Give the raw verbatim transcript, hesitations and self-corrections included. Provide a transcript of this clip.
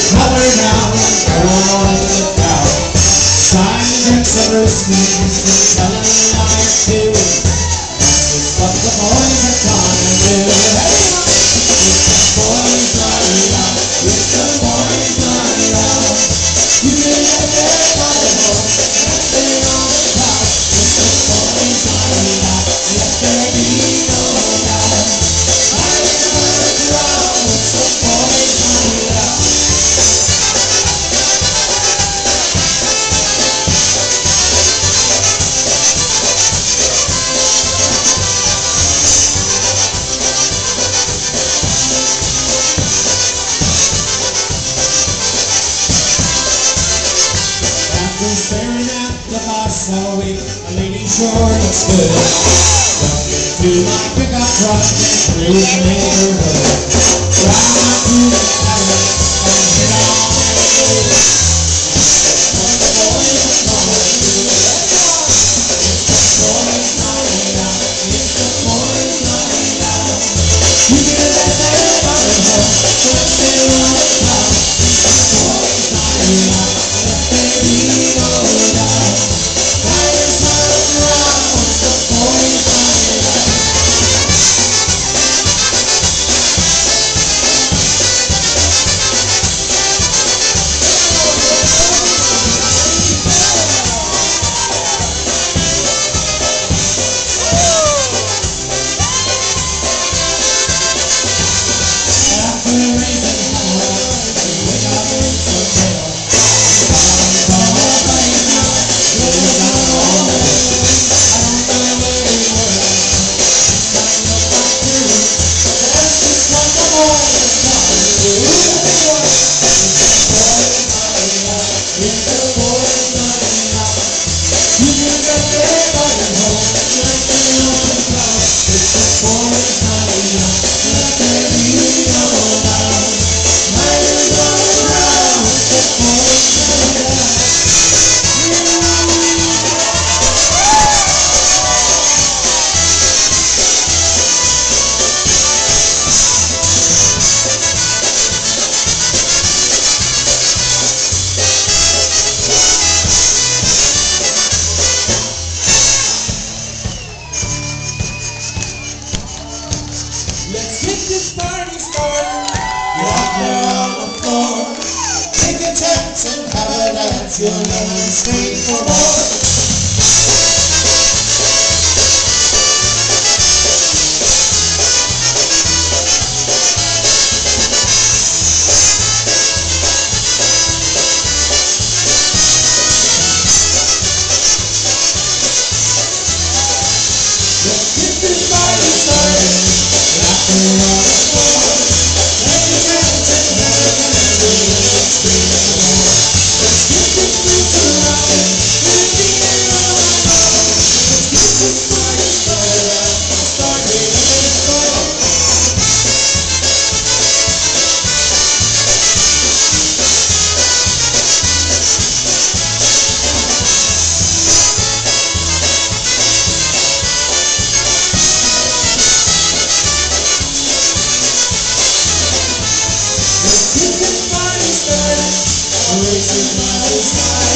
Holler now, all in the crowd. Sign drinks and roasties and telling lies too. That's just what the boys are gonna do. Hey, if the boys are around, if the boys are around, you can let everybody know that they're on the top. If the boys are around, let there be no doubt. I never drown if the boys are around. After staring at the boss all week, the lady sure looks good. Jumped into my pickup truck and through the neighborhood. Drive to the cabin and hit on the road. What the boys are gonna do? If the boys not out, if the boys not out, you can let everybody know that they're on the top. If the boys not out, let there be no doubt. Fires turn around once the boys are out. After raising hell, we wake up in the jail. Let's get this party started. Get out there on the floor. Take a chance and have a dance. You'll never stay for more. Let's get this party started. Get out there on the floor. Take a chance and have a dance. You'll never stay for more. Let's get this roots rockin'. Let's get it on the floor. Let's get this party started. Started, let's go. Let's get this party started. Race is my style.